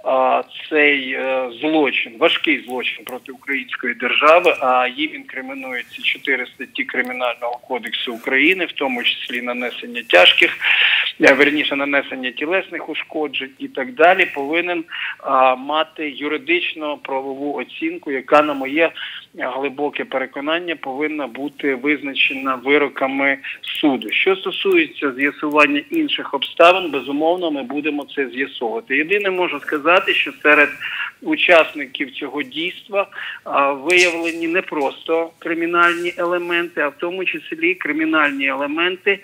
цей злочин, важкий злочин проти української держави, а їм інкримінується чотири статті Кримінального кодексу України, в тому числі нанесення тяжких, верніше нанесення тілесних ушкоджень і так далі, повинен а, мати юридично-правову оцінку, яка, на моє глибоке переконання, повинна бути визначена вироками суду. Що стосується з'ясування інших обставин, безумовно, ми будемо це з'ясовувати. Єдине можу сказати, що серед учасників цього дійства а, виявлені не просто кримінальні елементи, а в тому числі кримінальні елементи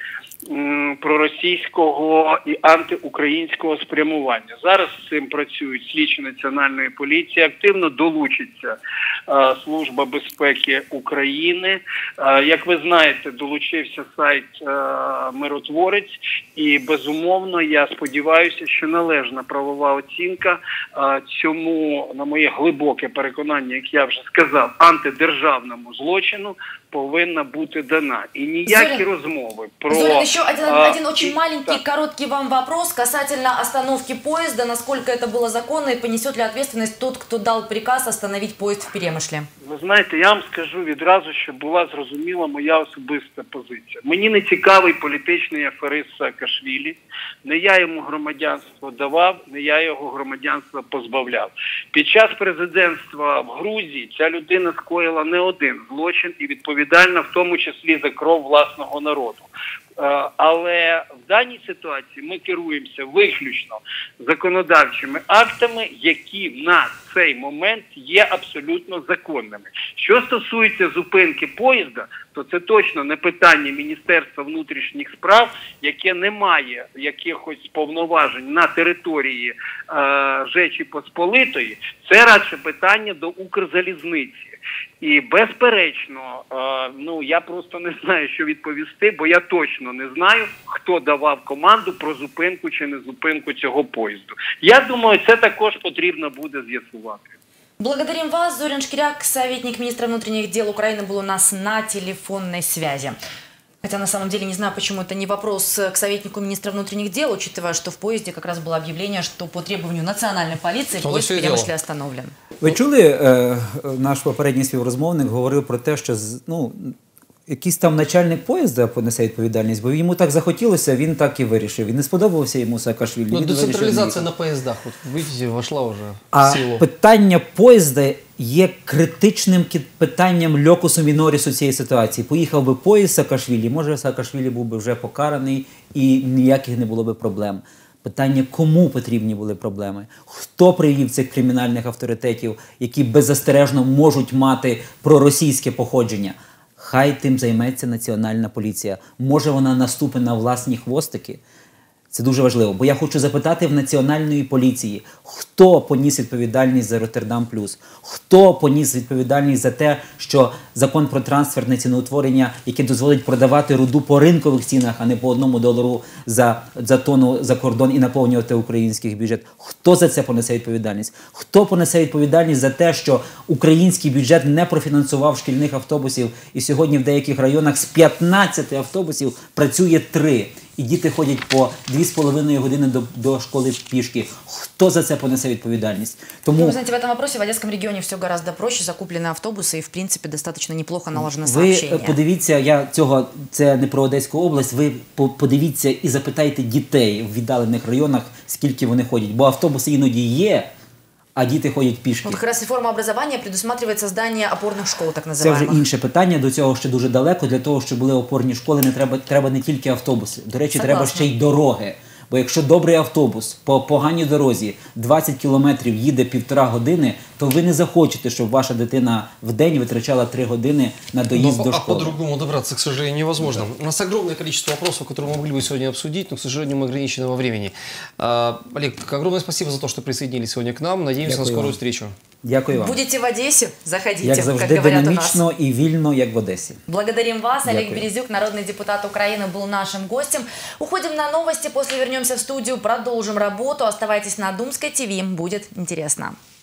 проросійського і антиукраїнського спрямування. Зараз з цим працюють слідчі Національної поліції, активно долучиться а, Служба безпеки України. А, як ви знаєте, долучився сайт а, «Миротворець», і, безумовно, я сподіваюся, що належна правова оцінка а, цьому, на моє глибоке переконання, як я вже сказав, антидержавному злочину повинна бути дана. И ніякі Зорин, розмови про... Зорин, еще один, а, один очень и, маленький, да. короткий вам вопрос касательно остановки поезда. Насколько это было законно и понесет ли ответственность тот, кто дал приказ остановить поезд в Перемишлі? Ви знаєте, я вам скажу відразу, щоб була зрозуміла моя особиста позиція. Мені не цікавий політичний аферист Саакашвілі. Не я йому громадянство давав, не я його громадянства позбавляв. Під час президентства в Грузії ця людина скоїла не один злочин і відповідальна в тому числі за кров власного народу. Але в даній ситуації ми керуємося виключно законодавчими актами, які на цей момент є абсолютно законними. Що стосується зупинки поїзда, то це точно не питання Міністерства внутрішніх справ, яке не має якихось повноважень на території е, Жечі Посполитої. Це радше питання до Укрзалізниці. І, безперечно, е, ну, я просто не знаю, що відповісти, бо я точно не знаю, хто давав команду про зупинку чи не зупинку цього поїзду. Я думаю, це також потрібно буде з'ясувати. Благодарим вас. Зорян Шкіряк, советник министра внутренних дел Украины, был у нас на телефонной связи. Хотя на самом деле не знаю, почему это не вопрос к советнику министра внутренних дел, учитывая, что в поезде как раз было объявление, что по требованию национальной полиции что поезд в Перемишлі остановлен. Ви чули, е, наш попередній співрозмовник говорив про те, що ну, якийсь там начальник поїзда понесе відповідальність, бо йому так захотілося, він так і вирішив. Він не сподобався йому Саакашвілі. Ну, децентралізація на поїздах, от, видите, вошла вже в силу. А питання поїзда є критичним питанням льокусу мінорісу цієї ситуації. Поїхав би поїзд Саакашвілі, може Саакашвілі був би вже покараний і ніяких не було би проблем. Питання, кому потрібні були проблеми, хто привів цих кримінальних авторитетів, які беззастережно можуть мати проросійське походження. Хай тим займеться Національна поліція. Може вона наступить на власні хвостики? Це дуже важливо. Бо я хочу запитати в Національної поліції, хто поніс відповідальність за Роттердам плюс? Хто поніс відповідальність за те, що закон про трансферне ціноутворення, яке дозволить продавати руду по ринкових цінах, а не по одному долару за, за тонну за кордон і наповнювати український бюджет? Хто за це понесе відповідальність? Хто понесе відповідальність за те, що український бюджет не профінансував шкільних автобусів і сьогодні в деяких районах з п'ятнадцяти автобусів працює три? І діти ходять по дві з половиною години до, до школи пішки. Хто за це понесе відповідальність? Тому... Ну, вы знаете, в этом вопросе в Одесском регионе все гораздо проще. Закуплены автобусы и, в принципе, достаточно неплохо налажено сообщение. Ви подивіться, я цього, це не про Одеську область, ви подивіться і запитайте дітей в віддалених районах, скільки вони ходять. Бо автобуси іноді є, а діти ходять пішки. Вот как раз реформа образования предусматривает создание опорных школ, так называемых. Це вже інше питання, до цього ще дуже далеко. Для того, щоб були опорні школи, не треба, треба не тільки автобуси. До речі, Согласна. треба ще й дороги. Бо якщо добрий автобус по поганій дорозі двадцять кілометрів їде півтора години, то ви не захочете, щоб ваша дитина в день витрачала три години на доїзд но, до а школы. по-другому добраться, к сожалению, невозможно. Да. У нас огромное количество вопросов, которые мы могли бы сегодня обсудить, но, к сожалению, мы ограничены во времени. А, Олег, огромное спасибо за то, что присоединились сегодня к нам. Надеемся Дякую на скорую вам. встречу. Дякую вам. Будете в Одессе? Заходите, Як завжди, как говорят у нас. динамічно і вільно, як в Одесі. Благодарим вас. Дякую. Олег Березюк, народный депутат Украины, был нашим гостем. Уходим на новости, после вернемся в студию, продолжим работу. Оставайтесь на Думской ТВ, будет интересно.